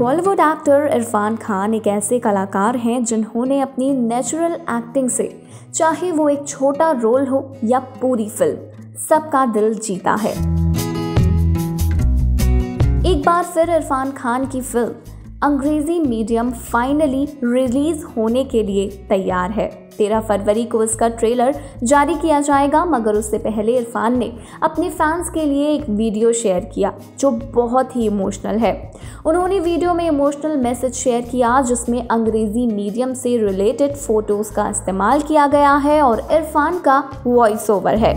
Bollywood actor Irfan Khan एक ऐसे कलाकार हैं जिन्होंने अपनी नेचुरल एक्टिंग से, चाहे वो एक छोटा रोल हो या पूरी फिल्म, सबका दिल जीता है। एक बार फिर इरफान खान की फिल्म अंग्रेजी मीडियम फाइनली रिलीज होने के लिए तैयार है। 13 फरवरी को इसका ट्रेलर जारी किया जाएगा, मगर उससे पहले इरफान ने अपने फैंस के लिए एक वीडियो शेयर किया जो बहुत ही इमोशनल है। उन्होंने वीडियो में इमोशनल मैसेज शेयर किया जिसमें अंग्रेजी मीडियम से रिलेटेड फोटोज का इस्तेमाल किया गया है और इरफान का वॉइस ओवर है।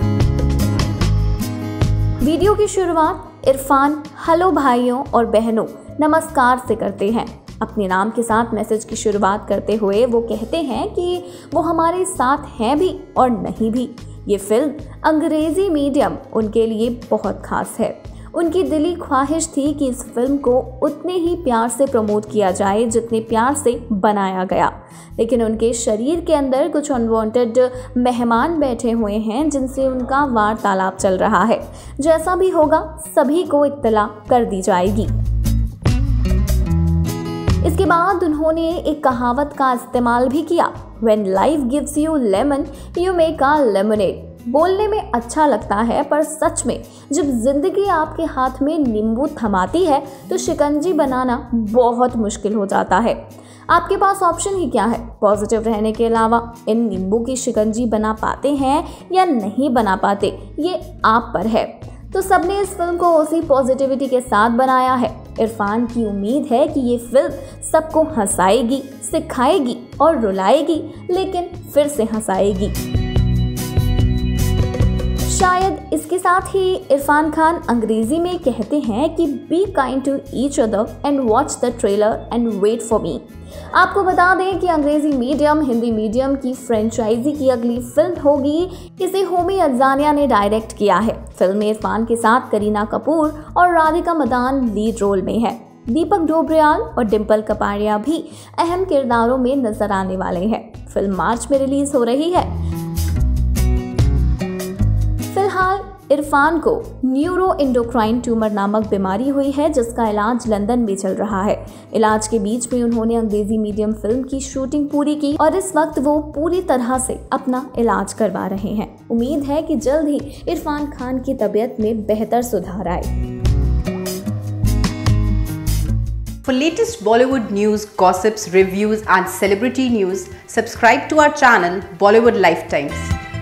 वीडियो की शुरुआत इरफान हेलो भाइयों और बहनों नमस्कार से करते हैं। अपने नाम के साथ मैसेज की शुरुआत करते हुए वो कहते हैं कि वो हमारे साथ हैं भी और नहीं भी। ये फिल्म अंग्रेजी मीडियम उनके लिए बहुत खास है। उनकी दिली ख्वाहिश थी कि इस फिल्म को उतने ही प्यार से प्रमोट किया जाए जितने प्यार से बनाया गया, लेकिन उनके शरीर के अंदर कुछ अनवांटेड मेहमान बैठे हुए हैं जिनसे उनका वार्तालाप चल रहा है। जैसा भी होगा सभी को इत्तला कर दी जाएगी। इसके बाद उन्होंने एक कहावत का इस्तेमाल भी किया, When life gives you lemon, you make a lemonade। बोलने में अच्छा लगता है पर सच में जब जिंदगी आपके हाथ में नींबू थमाती है तो शिकंजी बनाना बहुत मुश्किल हो जाता है। आपके पास ऑप्शन ही क्या है, पॉजिटिव रहने के अलावा। इन नींबू की शिकंजी बना पाते हैं या नहीं बना पाते ये आप पर है। तो सबने इस फिल्म को उसी पॉजिटिविटी के साथ बनाया है। इरफान की उम्मीद है कि ये फिल्म सबको हंसाएगी, सिखाएगी और रुलाएगी, लेकिन फिर से हंसाएगी। शायद इसके साथ ही इरफान खान अंग्रेजी में कहते हैं कि be kind to each other and watch the trailer and wait for me. आपको बता दें कि अंग्रेजी मीडियम हिंदी मीडियम की फ्रेंचाइजी की अगली फिल्म होगी। इसे होमी अफजानिया ने डायरेक्ट किया है। फिल्म में इरफान के साथ करीना कपूर और राधिका मदान लीड रोल में है। दीपक डोबरियाल और डिम्पल कपाड़िया भी अहम किरदारों में नजर आने वाले हैं। फिल्म मार्च में रिलीज हो रही है। फिलहाल इरफान को न्यूरो एंडोक्राइन ट्यूमर नामक बीमारी हुई है जिसका इलाज लंदन में चल रहा है। इलाज के बीच में उन्होंने अंग्रेजी मीडियम फिल्म की शूटिंग पूरी की और इस वक्त वो पूरी तरह से अपना इलाज करवा रहे हैं। उम्मीद है कि जल्द ही इरफान खान की तबीयत में बेहतर सुधार आए। For latest Bollywood news, gossips, reviews and celebrity news, subscribe to our channel Bollywood Lifetimes.